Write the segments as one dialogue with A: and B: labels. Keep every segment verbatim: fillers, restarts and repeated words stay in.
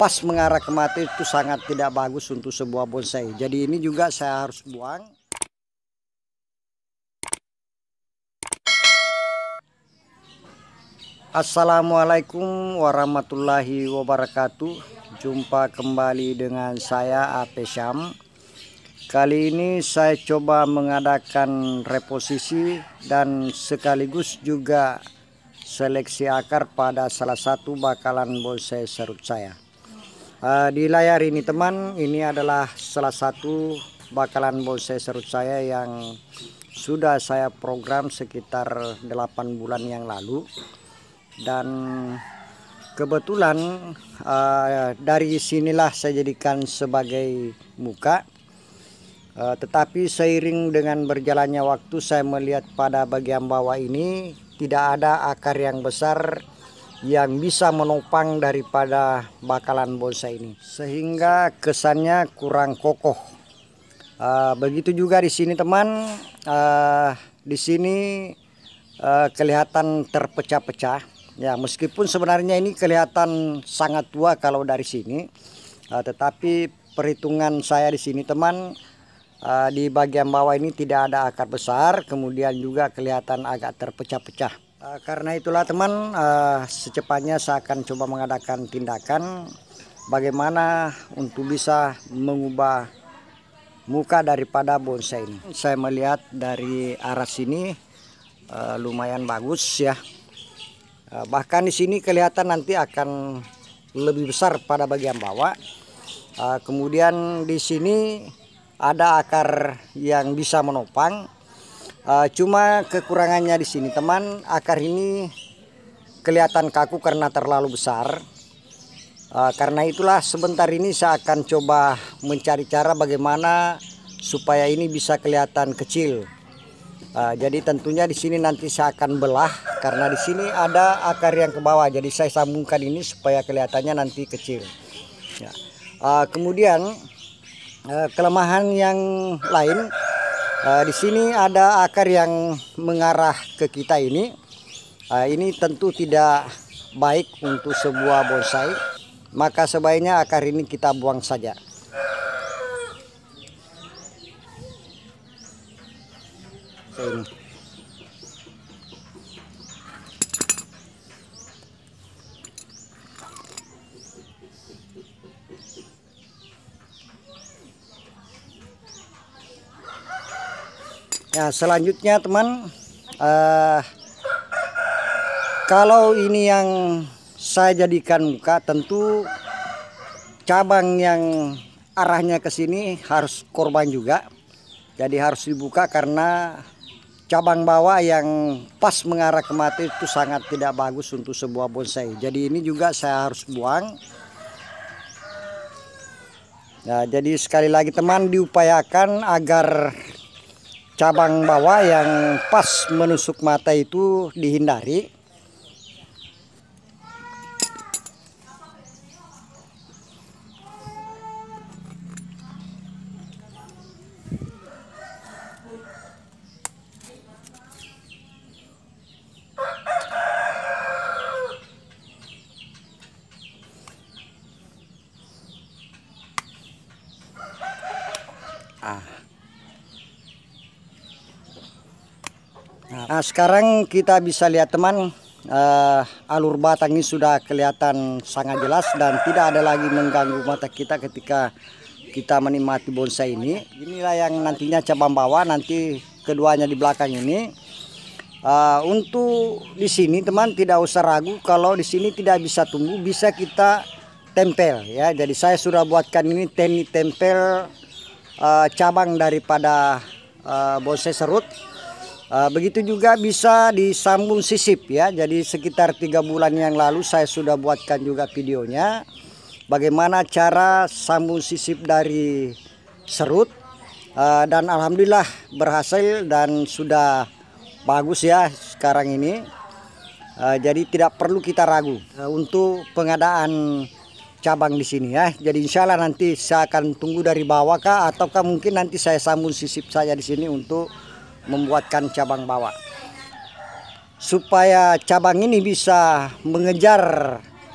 A: pas mengarah ke mata itu sangat tidak bagus untuk sebuah bonsai. Jadi ini juga saya harus buang. Assalamualaikum warahmatullahi wabarakatuh. Jumpa kembali dengan saya A P Syam. Kali ini saya coba mengadakan reposisi dan sekaligus juga seleksi akar pada salah satu bakalan bonsai serut saya. Uh, di layar ini teman, ini adalah salah satu bakalan bonsai serut saya yang sudah saya program sekitar delapan bulan yang lalu. Dan kebetulan uh, dari sinilah saya jadikan sebagai muka. Uh, tetapi seiring dengan berjalannya waktu saya melihat pada bagian bawah ini tidak ada akar yang besar yang bisa menopang daripada bakalan bonsai ini, sehingga kesannya kurang kokoh. Uh, begitu juga di sini teman, uh, di sini uh, kelihatan terpecah-pecah. Ya, meskipun sebenarnya ini kelihatan sangat tua kalau dari sini, uh, tetapi perhitungan saya di sini teman, uh, di bagian bawah ini tidak ada akar besar, kemudian juga kelihatan agak terpecah-pecah. Uh, karena itulah teman, uh, secepatnya saya akan coba mengadakan tindakan bagaimana untuk bisa mengubah muka daripada bonsai ini. Saya melihat dari arah sini uh, lumayan bagus ya. Bahkan di sini kelihatan nanti akan lebih besar pada bagian bawah. Kemudian di sini ada akar yang bisa menopang. Cuma kekurangannya di sini teman, akar ini kelihatan kaku karena terlalu besar. Karena itulah sebentar ini saya akan coba mencari cara bagaimana supaya ini bisa kelihatan kecil. Uh, jadi tentunya di sini nanti saya akan belah karena di sini ada akar yang ke bawah. Jadi saya sambungkan ini supaya kelihatannya nanti kecil. Ya. Uh, kemudian uh, kelemahan yang lain, uh, di sini ada akar yang mengarah ke kita ini. Uh, ini tentu tidak baik untuk sebuah bonsai. Maka sebaiknya akar ini kita buang saja. Ini. Ya, selanjutnya teman, uh, kalau ini yang saya jadikan muka, tentu cabang yang arahnya ke sini harus korban juga. Jadi harus dibuka karena cabang bawah yang pas mengarah ke mata itu sangat tidak bagus untuk sebuah bonsai. Jadi ini juga saya harus buang. Nah, jadi sekali lagi teman, diupayakan agar cabang bawah yang pas menusuk mata itu dihindari. Nah, sekarang kita bisa lihat teman, uh, alur batang ini sudah kelihatan sangat jelas dan tidak ada lagi mengganggu mata kita ketika kita menikmati bonsai ini. Inilah yang nantinya cabang bawah, nanti keduanya di belakang ini. Uh, untuk di sini teman tidak usah ragu, kalau di sini tidak bisa tumbuh bisa kita tempel ya. Jadi saya sudah buatkan ini teknik tempel uh, cabang daripada uh, bonsai serut. Uh, begitu juga bisa disambung sisip ya. Jadi sekitar tiga bulan yang lalu saya sudah buatkan juga videonya bagaimana cara sambung sisip dari serut, uh, dan alhamdulillah berhasil dan sudah bagus ya sekarang ini. Uh, jadi tidak perlu kita ragu uh, untuk pengadaan cabang di sini ya. Jadi insya Allah nanti saya akan tunggu dari bawah kah, ataukah mungkin nanti saya sambung sisip saya di sini untuk membuatkan cabang bawah supaya cabang ini bisa mengejar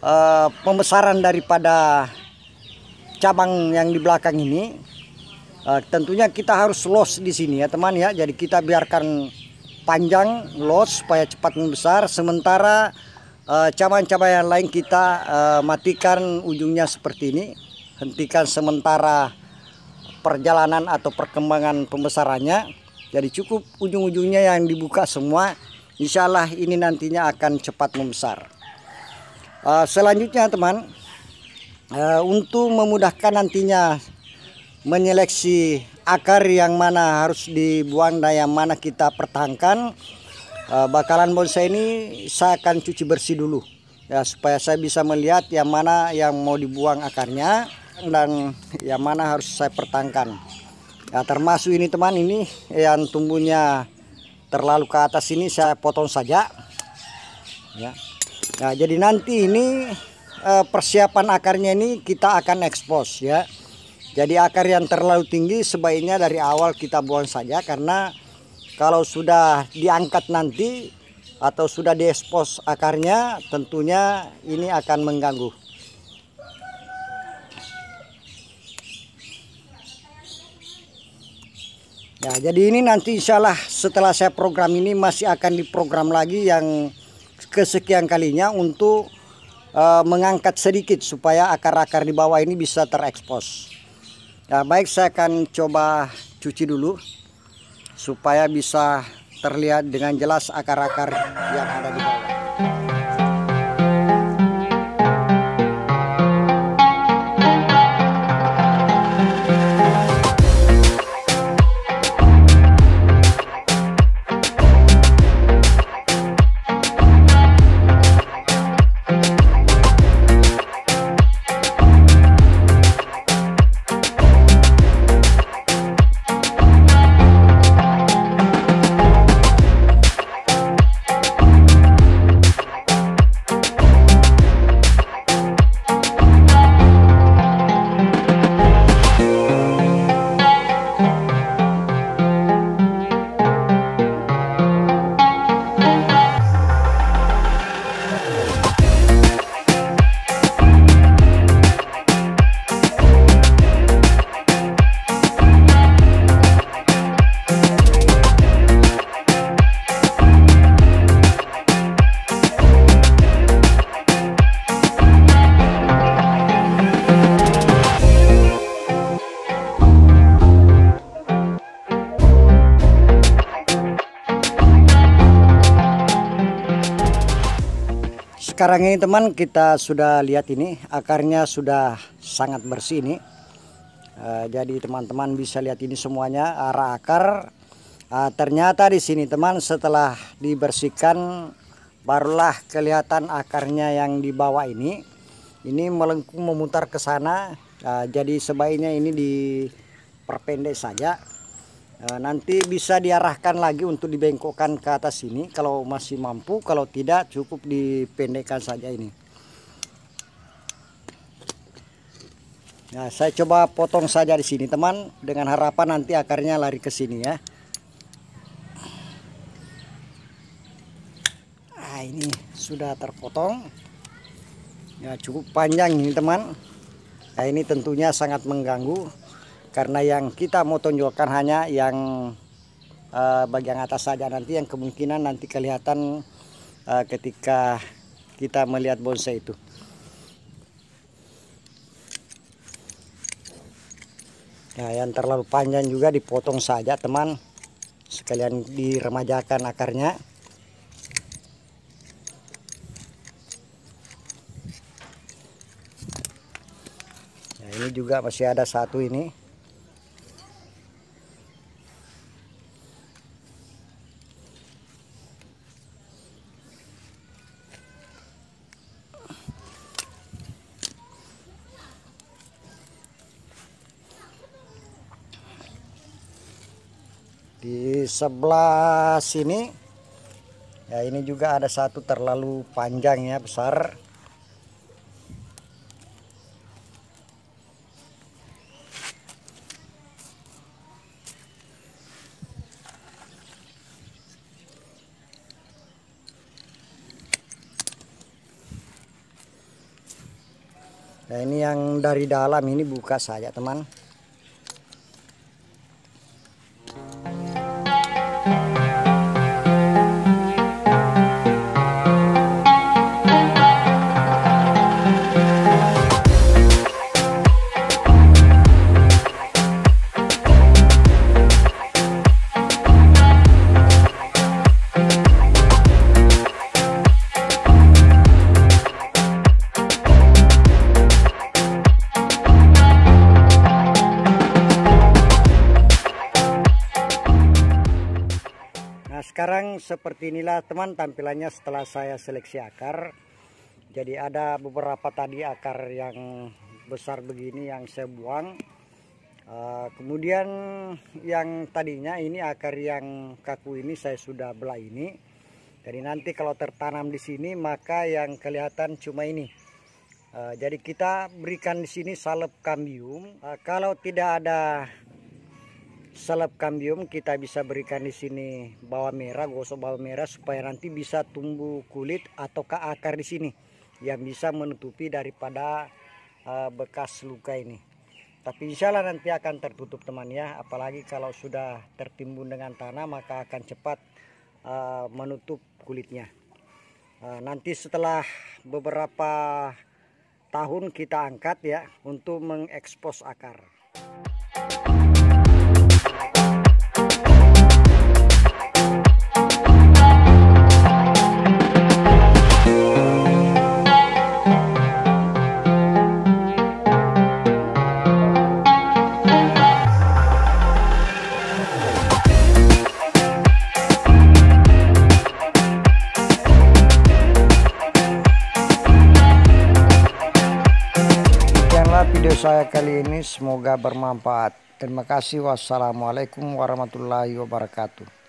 A: uh, pembesaran daripada cabang yang di belakang ini. Uh, tentunya kita harus los di sini ya teman ya. Jadi kita biarkan panjang los supaya cepat membesar. Sementara cabang-cabang uh, yang lain kita uh, matikan ujungnya seperti ini. Hentikan sementara perjalanan atau perkembangan pembesarannya. Jadi cukup ujung-ujungnya yang dibuka semua. Insya Allah ini nantinya akan cepat membesar. Uh, selanjutnya teman, uh, untuk memudahkan nantinya menyeleksi akar yang mana harus dibuang dan yang mana kita pertahankan, uh, bakalan bonsai ini saya akan cuci bersih dulu ya, supaya saya bisa melihat yang mana yang mau dibuang akarnya dan yang mana harus saya pertahankan. Ya, termasuk ini teman, ini yang tumbuhnya terlalu ke atas ini saya potong saja ya. Nah, jadi nanti ini eh, persiapan akarnya ini kita akan ekspos ya. Jadi akar yang terlalu tinggi sebaiknya dari awal kita buang saja, karena kalau sudah diangkat nanti atau sudah diekspos akarnya, tentunya ini akan mengganggu. Ya, jadi ini nanti insya Allah setelah saya program ini masih akan diprogram lagi yang kesekian kalinya untuk uh, mengangkat sedikit supaya akar-akar di bawah ini bisa terekspos. Ya, baik, saya akan coba cuci dulu supaya bisa terlihat dengan jelas akar-akar yang ada di bawah. Sekarang ini teman, kita sudah lihat ini akarnya sudah sangat bersih ini. Uh, jadi teman-teman bisa lihat ini semuanya arah akar. Uh, ternyata di sini teman, setelah dibersihkan barulah kelihatan akarnya yang di bawah ini. Ini melengkung memutar ke sana. Uh, jadi sebaiknya ini diperpendek saja. Uh, nanti bisa diarahkan lagi untuk dibengkokkan ke atas sini kalau masih mampu, kalau tidak cukup dipendekkan saja ini. Nah, saya coba potong saja di sini teman, dengan harapan nanti akarnya lari ke sini ya. Nah, ini sudah terpotong. Ya, cukup panjang ini teman. Nah, ini tentunya sangat mengganggu. Karena yang kita mau tonjolkan hanya yang uh, bagian atas saja, nanti yang kemungkinan nanti kelihatan uh, ketika kita melihat bonsai itu. Nah, yang terlalu panjang juga dipotong saja teman, sekalian diremajakan akarnya. Nah, ini juga masih ada satu ini. Di sebelah sini ya, ini juga ada satu terlalu panjang ya, besar. Nah, ini yang dari dalam ini buka saja teman. Sekarang seperti inilah teman tampilannya setelah saya seleksi akar. Jadi ada beberapa tadi akar yang besar begini yang saya buang. Uh, kemudian yang tadinya ini akar yang kaku ini saya sudah belah ini. Jadi nanti kalau tertanam di sini maka yang kelihatan cuma ini. Uh, jadi kita berikan di sini salep kambium. Uh, kalau tidak ada salep kambium kita bisa berikan di sini bawang merah, gosok bawang merah supaya nanti bisa tumbuh kulit ataukah akar di sini yang bisa menutupi daripada uh, bekas luka ini. Tapi insya Allah nanti akan tertutup teman ya, apalagi kalau sudah tertimbun dengan tanah maka akan cepat uh, menutup kulitnya. Uh, nanti setelah beberapa tahun kita angkat ya untuk mengekspos akar. Video saya kali ini semoga bermanfaat. Terima kasih. Wassalamualaikum warahmatullahi wabarakatuh.